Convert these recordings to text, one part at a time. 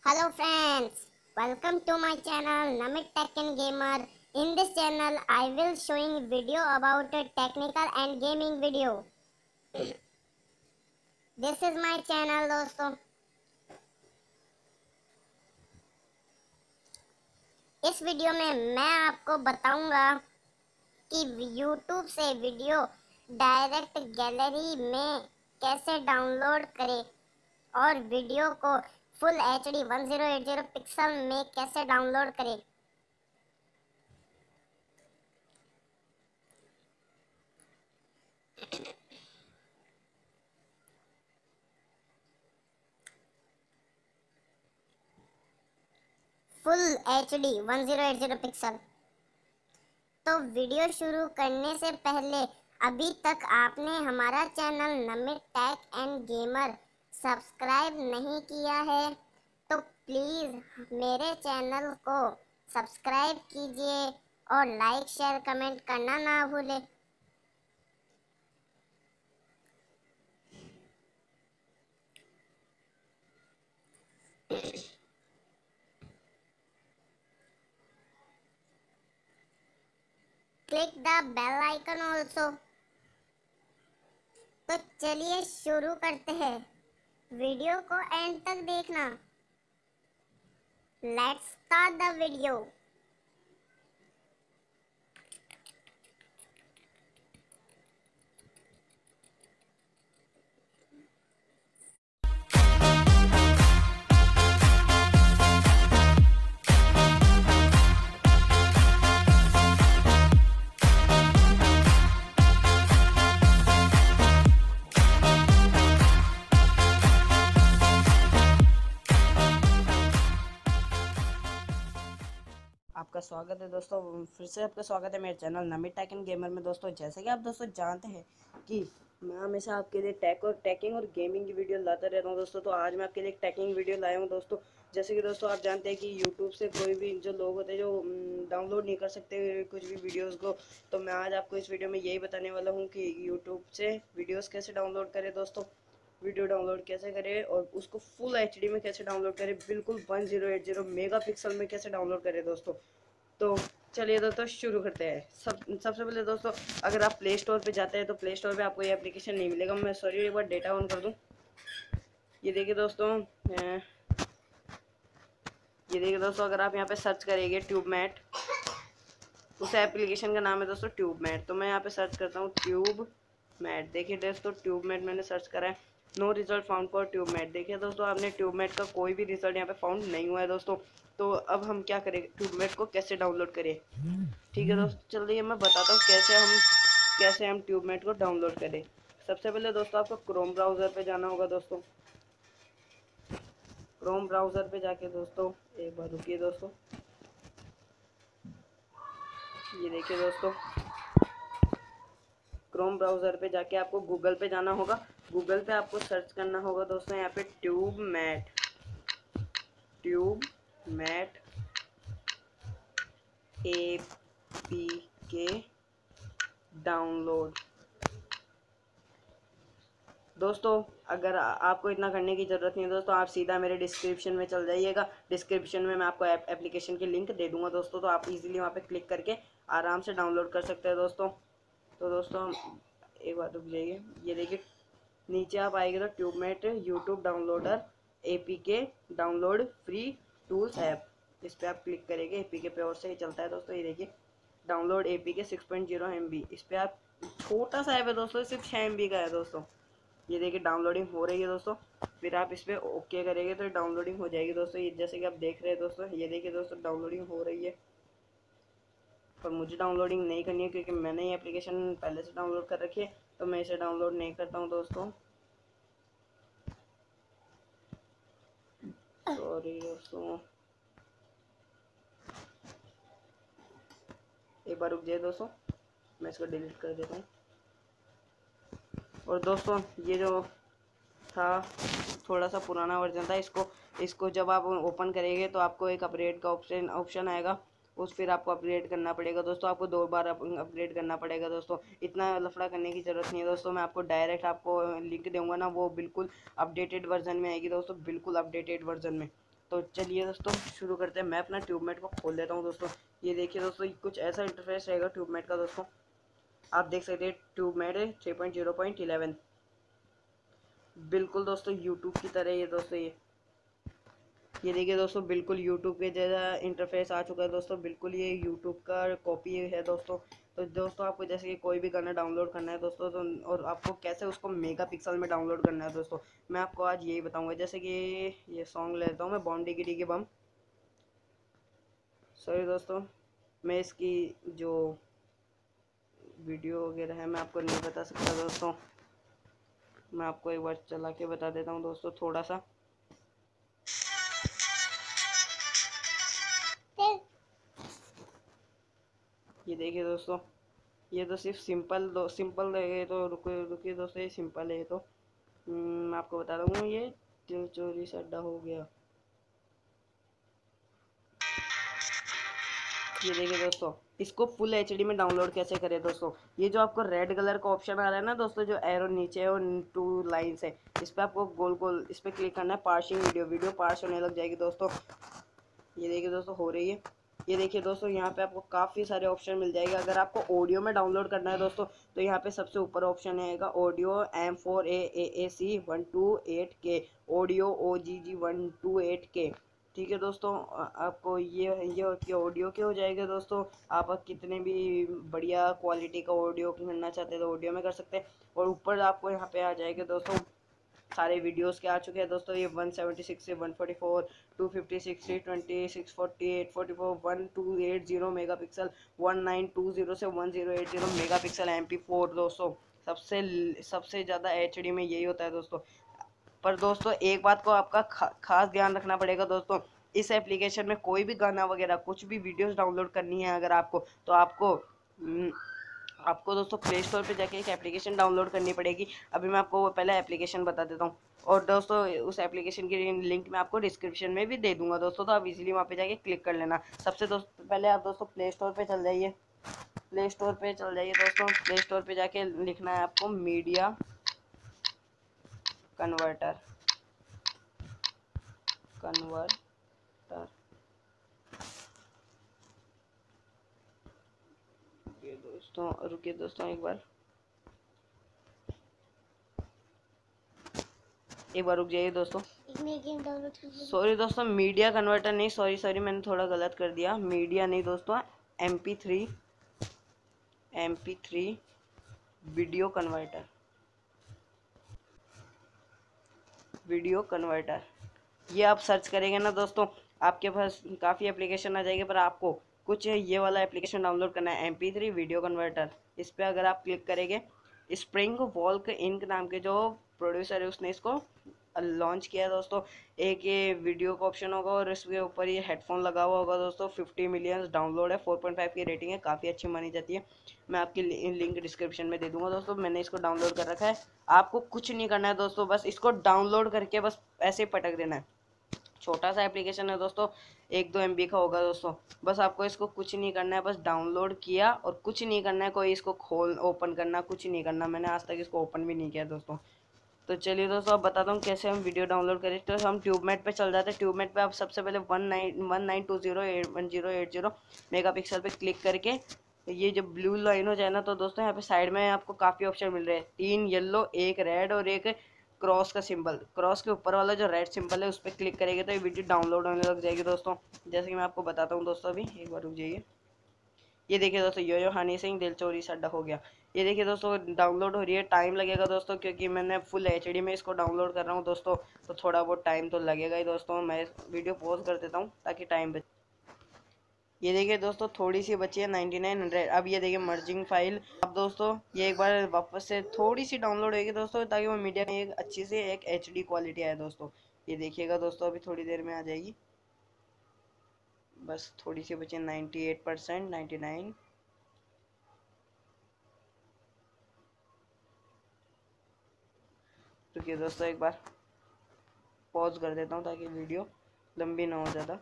Hello friends, welcome to my channel Namit Tech and Gamer. In this channel, I will showing video about a technical and gaming video. This is my channel दोस्तों. इस video में मैं आपको बताऊंगा कि YouTube से video direct gallery में कैसे डाउनलोड करें और वीडियो को फुल HD 1080 पिक्सल में कैसे डाउनलोड करें. Full HD 1080 pixel. तो वीडियो शुरू करने से पहले अभी तक आपने हमारा channel Namit tech and gamer subscribe नहीं किया है तो प्लीज़ मेरे चैनल को सब्सक्राइब कीजिए और लाइक शेयर कमेंट करना ना भूलें. Click the bell icon also. तो चलिए शुरू करते हैं. वीडियो को एंड तक देखना. Let's start the video. आपका स्वागत है दोस्तों. फिर से आपका स्वागत है मेरे channel Namit tech and gamer में. दोस्तों जैसे कि आप दोस्तों जानते हैं कि मैं हमेशा आपके लिए टेकिंग और गेमिंग की वीडियो लाता रहता हूं दोस्तों. तो आज मैं आपके लिए एक टेकिंग वीडियो लाया हूं दोस्तों. जैसे कि दोस्तों आप जानते हैं कि यूट्यूब से कोई भी जो लोग होते हैं जो डाउनलोड नहीं कर सकते कुछ भी वीडियोज़ को, तो मैं आज आपको इस वीडियो में यही बताने वाला हूँ कि यूट्यूब से वीडियोज़ कैसे डाउनलोड करें दोस्तों, वीडियो डाउनलोड कैसे करें और उसको फुल एचडी में कैसे डाउनलोड करें, बिल्कुल 1080 मेगा पिक्सल में कैसे डाउनलोड करें दोस्तों. तो चलिए दोस्तों शुरू करते हैं. सबसे पहले दोस्तों अगर आप प्ले स्टोर पे जाते हैं तो प्ले स्टोर पे आपको ये एप्लीकेशन नहीं मिलेगा. मैं सॉरी एक बार डेटा ऑन कर दूं. ये देखिए दोस्तों अगर आप यहाँ पे सर्च करेंगे ट्यूबमेट, उस एप्लीकेशन का नाम है दोस्तों ट्यूबमेट. तो मैं यहाँ पे सर्च करता हूँ ट्यूबमेट. देखिए दोस्तों ट्यूबमेट मैंने सर्च करा है. No result found for TubeMate. देखिए दोस्तों आपने ट्यूबमेट का कोई भी रिजल्ट यहाँ पे फाउंड नहीं हुआ है दोस्तों. तो अब हम क्या करें, ट्यूबमेट को कैसे डाउनलोड करें. ठीक है दोस्तों चलिए मैं बताता हूँ कैसे हम ट्यूबमेट को डाउनलोड करें. सबसे पहले दोस्तों आपको क्रोम ब्राउज़र पे जाना होगा दोस्तों. क्रोम ब्राउज़र पे जाके दोस्तों एक बार रुकिए दोस्तों. ये देखिए दोस्तों क्रोम ब्राउज़र पे जाके आपको गूगल पे जाना होगा. गूगल पे आपको सर्च करना होगा दोस्तों यहाँ पे ट्यूबमेट APK डाउनलोड. दोस्तों अगर आपको इतना करने की ज़रूरत नहीं है दोस्तों, आप सीधा मेरे डिस्क्रिप्शन में चल जाइएगा. डिस्क्रिप्शन में मैं आपको एप्लीकेशन की लिंक दे दूंगा दोस्तों. तो आप इजीली वहाँ पे क्लिक करके आराम से डाउनलोड कर सकते हैं दोस्तों. तो दोस्तों एक बार रुक जाइए. ये देखिए नीचे आप आएंगे तो TubeMate YouTube downloader APK download free tools app, इस पर आप क्लिक करेंगे. APK पे और से ही चलता है दोस्तों. ये देखिए डाउनलोड APK 6.0 MB. इस पर आप, छोटा सा ऐप है दोस्तों, सिर्फ 6 MB का है दोस्तों. ये देखिए डाउनलोडिंग हो रही है दोस्तों. फिर आप इस पर ओके करेंगे तो डाउनलोडिंग हो जाएगी दोस्तों. ये जैसे कि आप देख रहे हैं दोस्तों, ये देखिए दोस्तों डाउनलोडिंग हो रही है. पर मुझे डाउनलोडिंग नहीं करनी है क्योंकि मैंने ये एप्लीकेशन पहले से डाउनलोड कर रखी है, तो मैं इसे डाउनलोड नहीं करता हूँ दोस्तों. सॉरी दोस्तों एक बार रुक जाइए दोस्तों, मैं इसको डिलीट कर देता हूँ. और दोस्तों ये जो था थोड़ा सा पुराना वर्जन था. इसको जब आप ओपन करेंगे तो आपको एक अपग्रेड का ऑप्शन आएगा. फिर आपको अपग्रेड करना पड़ेगा दोस्तों. आपको 2 बार अपग्रेड करना पड़ेगा दोस्तों. इतना लफड़ा करने की ज़रूरत नहीं है दोस्तों. मैं आपको डायरेक्ट आपको लिंक दूंगा ना, वो बिल्कुल अपडेटेड वर्जन में आएगी दोस्तों, बिल्कुल अपडेटेड वर्जन में. तो चलिए दोस्तों शुरू करते हैं। मैं अपना ट्यूबमेट को खोल लेता हूँ दोस्तों। ये देखिए दोस्तों, कुछ ऐसा इंटरफेस रहेगा ट्यूबमेट का दोस्तों। आप देख सकते हैं ट्यूबमेट 3.0.11, बिल्कुल दोस्तों यूट्यूब की तरह ये दोस्तों। ये देखिए दोस्तों, बिल्कुल यूट्यूब के जैसा इंटरफेस आ चुका है दोस्तों। बिल्कुल ये यूट्यूब का कॉपी है दोस्तों। तो दोस्तों आपको जैसे कि कोई भी गाना डाउनलोड करना है दोस्तों, तो और आपको कैसे उसको मेगा पिक्सल में डाउनलोड करना है दोस्तों, मैं आपको आज यही बताऊंगा। जैसे कि ये सॉन्ग लेता हूँ मैं, बॉम डिगी डिगी बम। सॉरी दोस्तों, मैं इसकी जो वीडियो वगैरह है मैं आपको नहीं बता सकता दोस्तों। मैं आपको एक बार चला के बता देता हूँ दोस्तों थोड़ा सा। ये देखिए दोस्तों, ये तो सिर्फ सिंपल रहेगा। तो रुकिए रुकिए दोस्तों, ये सिंपल है। तो मैं आपको बता दूँ, ये दिल चोरी से अड्डा हो गया। ये देखिए दोस्तों, इसको फुल एचडी में डाउनलोड कैसे करें दोस्तों। ये जो आपको रेड कलर का ऑप्शन आ रहा है ना दोस्तों, जो एरो नीचे है और 2 लाइन्स है, इस पर आपको गोल गोल इस पर क्लिक करना है। पार्सिंग वीडियो पार्स होने लग जाएगी दोस्तों। ये देखिए दोस्तों हो रही है। ये देखिए दोस्तों, यहाँ पे आपको काफ़ी सारे ऑप्शन मिल जाएंगे। अगर आपको ऑडियो में डाउनलोड करना है दोस्तों, तो यहाँ पे सबसे ऊपर ऑप्शन आएगा audio M4A AAC128K, audio OGG128K। ठीक है दोस्तों, आपको ये ऑडियो के हो जाएगा दोस्तों। आप कितने भी बढ़िया क्वालिटी का ऑडियो करना चाहते हैं तो ऑडियो में कर सकते हैं। और ऊपर आपको यहाँ पे आ जाएगा दोस्तों सारे वीडियोस के आ चुके हैं दोस्तों। ये 176 से 144, 256 से 20, 640, 844, 1280 मेगा पिक्सल, 1920 से 1080 मेगा पिक्सल MP4 दोस्तों। सबसे ज़्यादा HD में यही होता है दोस्तों। पर दोस्तों एक बात को आपका खास ध्यान रखना पड़ेगा दोस्तों। इस एप्लीकेशन में कोई भी गाना वगैरह कुछ भी वीडियोस डाउनलोड करनी है अगर आपको, तो आपको दोस्तों प्ले स्टोर पे जाके एक एप्लीकेशन डाउनलोड करनी पड़ेगी। अभी मैं आपको वो पहले एप्लीकेशन बता देता हूँ। और दोस्तों उस एप्लीकेशन की लिंक मैं आपको डिस्क्रिप्शन में भी दे दूंगा दोस्तों, तो आप इजीली वहाँ पे जाके क्लिक कर लेना। सबसे दोस्तों पहले आप दोस्तों प्ले स्टोर पे चल जाइए। प्ले स्टोर पे चल जाइए दोस्तों। प्ले स्टोर पे जाके लिखना है आपको मीडिया कन्वर्टर। रुकिए दोस्तों एक बार रुक जाइए दोस्तों। गेम डाउनलोड सॉरी दोस्तों, मीडिया कन्वर्टर नहीं, सॉरी मैंने थोड़ा गलत कर दिया। मीडिया नहीं दोस्तों, MP3 वीडियो कन्वर्टर। ये आप सर्च करेंगे ना दोस्तों, आपके पास काफ़ी एप्लीकेशन आ जाएगी, पर आपको कुछ ये वाला एप्लीकेशन डाउनलोड करना है, MP3 वीडियो कन्वर्टर। इस पर अगर आप क्लिक करेंगे, स्प्रिंग वॉल्क इंक नाम के जो प्रोड्यूसर है उसने इसको लॉन्च किया है दोस्तों। एक ये वीडियो का ऑप्शन होगा और इसके ऊपर ये हेडफोन लगा हुआ होगा दोस्तों। 50 मिलियन डाउनलोड है, 4.5 की रेटिंग है, काफ़ी अच्छी मानी जाती है। मैं आपकी लिंक डिस्क्रिप्शन में दे दूंगा दोस्तों। मैंने इसको डाउनलोड कर रखा है। आपको कुछ नहीं करना है दोस्तों, बस इसको डाउनलोड करके बस ऐसे पटक देना है। छोटा सा एप्लीकेशन है दोस्तों, 1-2 MB का होगा दोस्तों। बस आपको इसको कुछ नहीं करना है, बस डाउनलोड किया और कुछ नहीं करना है, कोई इसको ओपन करना कुछ नहीं करना। मैंने आज तक इसको ओपन भी नहीं किया दोस्तों। तो चलिए दोस्तों अब बताता हूँ कैसे हम वीडियो डाउनलोड करें। तो हम ट्यूबमेट पे चल जाते हैं। ट्यूबमेट पे आप सबसे पहले 1920 मेगा पिक्सल पे क्लिक करके ये जो ब्लू लाइन हो जाए ना, तो दोस्तों यहाँ पे साइड में आपको काफ़ी ऑप्शन मिल रहे हैं। 3 येलो, 1 रेड और एक क्रॉस का सिंबल। क्रॉस के ऊपर वाला जो रेड सिंबल है उस पर क्लिक करेंगे तो ये वीडियो डाउनलोड होने लग जाएगी दोस्तों। जैसे कि मैं आपको बताता हूँ दोस्तों, अभी एक बार रुक जाइए। ये देखिए दोस्तों, यो हनी सिंह दिल चोरी से अड्डा हो गया। ये देखिए दोस्तों डाउनलोड हो रही है। टाइम लगेगा दोस्तों, क्योंकि मैंने फुल HD में इसको डाउनलोड कर रहा हूँ दोस्तों, तो थोड़ा बहुत टाइम तो लगेगा ही दोस्तों। मैं वीडियो पॉज कर देता हूँ ताकि टाइम बचे। ये देखिए दोस्तों थोड़ी सी बची है 9900। अब ये देखिए मर्जिंग फाइल। अब दोस्तों ये एक बार वापस से थोड़ी सी डाउनलोड होगी दोस्तों, ताकि वो मीडिया में एक अच्छी से एक HD क्वालिटी आए दोस्तों। ये देखिएगा दोस्तों, अभी थोड़ी देर में आ जाएगी। बस थोड़ी सी बची है, 98%, 99। रुकिए दोस्तों एक बार पॉज कर देता हूँ ताकि वीडियो लंबी ना हो ज़्यादा।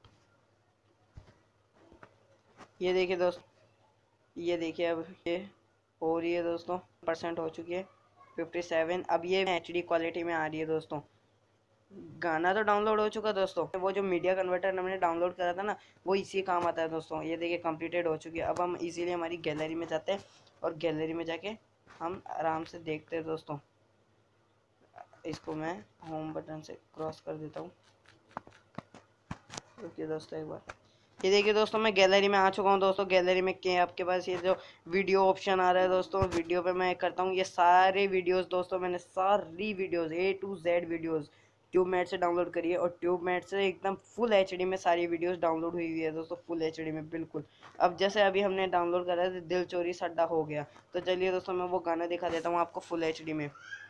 ये देखिए दोस्त, ये देखिए अब ये हो रही है दोस्तों, % हो चुकी है 57। अब ये HD क्वालिटी में आ रही है दोस्तों। गाना तो डाउनलोड हो चुका दोस्तों, वो जो मीडिया कन्वर्टर हमने डाउनलोड करा था ना, वो इसी काम आता है दोस्तों। ये देखिए कंप्लीटेड हो चुकी है। अब हम इजीली हमारी गैलरी में जाते हैं और गैलरी में जाके हम आराम से देखते हैं दोस्तों। इसको मैं होम बटन से क्रॉस कर देता हूँ। रुकिए दोस्तों एक बार। ये देखिए दोस्तों, मैं गैलरी में आ चुका हूँ दोस्तों। गैलरी में क्या आपके पास ये जो वीडियो ऑप्शन आ रहा है दोस्तों, वीडियो पे मैं करता हूँ ये सारे वीडियोस दोस्तों। मैंने सारी videos A to Z videos TubeMate से डाउनलोड करी है, और ट्यूबमेट से एकदम फुल HD में सारी वीडियोस डाउनलोड हुई हुई है दोस्तों, फुल HD में बिल्कुल। अब जैसे अभी हमने डाउनलोड करा है दिल चोरी सड्डा हो गया, तो चलिए दोस्तों मैं वो गाना दिखा देता हूँ आपको फुल HD में।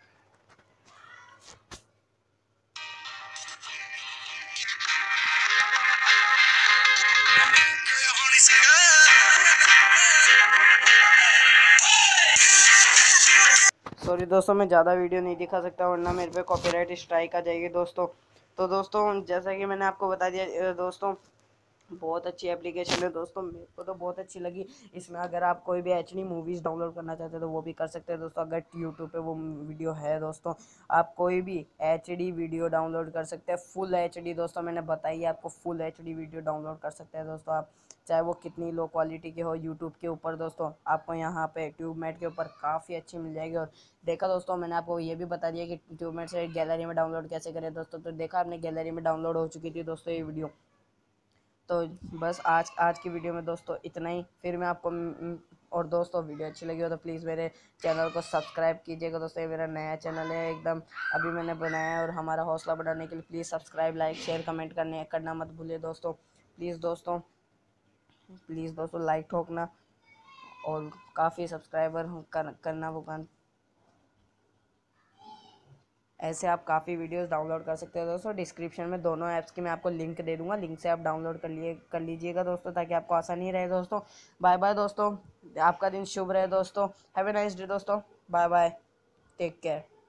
सॉरी दोस्तों, मैं ज़्यादा वीडियो नहीं दिखा सकता वरना मेरे पे कॉपीराइट स्ट्राइक आ जाएगी दोस्तों। तो दोस्तों जैसा कि मैंने आपको बता दिया दोस्तों, बहुत अच्छी एप्लीकेशन है दोस्तों, मेरे को तो बहुत अच्छी लगी। इसमें अगर आप कोई भी HD मूवीज़ डाउनलोड करना चाहते हैं तो वो भी कर सकते हैं दोस्तों। अगर यूट्यूब पे वो वीडियो है दोस्तों, आप कोई भी HD वीडियो डाउनलोड कर सकते हैं, फुल HD दोस्तों। मैंने बताई आपको फुल HD वीडियो डाउनलोड कर सकते हैं दोस्तों आप, चाहे वो कितनी लो क्वालिटी की हो। यूट्यूब के ऊपर दोस्तों आपको यहाँ पे ट्यूबमेट के ऊपर काफ़ी अच्छी मिल जाएगी। और देखा दोस्तों, मैंने आपको ये भी बता दिया कि ट्यूबमेट से गैलरी में डाउनलोड कैसे करें दोस्तों। तो देखा आपने, गैलरी में डाउनलोड हो चुकी थी दोस्तों ये वीडियो। तो बस आज आज की वीडियो में दोस्तों इतना ही। फिर मैं आपको और दोस्तों वीडियो अच्छी लगी हो तो प्लीज़ मेरे चैनल को सब्सक्राइब कीजिएगा दोस्तों। ये मेरा नया चैनल है एकदम, अभी मैंने बनाया है। और हमारा हौसला बढ़ाने के लिए please subscribe, like, share, comment करना मत भूलिए दोस्तों। प्लीज़ दोस्तों लाइक ठोकना, और काफ़ी सब्सक्राइबर करना वो काम। ऐसे आप काफ़ी वीडियोस डाउनलोड कर सकते हो दोस्तों। डिस्क्रिप्शन में दोनों ऐप्स की मैं आपको लिंक दे दूंगा, लिंक से आप डाउनलोड कर लीजिएगा दोस्तों, ताकि आपको आसानी रहे दोस्तों। बाय बाय दोस्तों, आपका दिन शुभ रहे दोस्तों। हैव ए नाइस डे दोस्तों, बाय बाय, टेक केयर।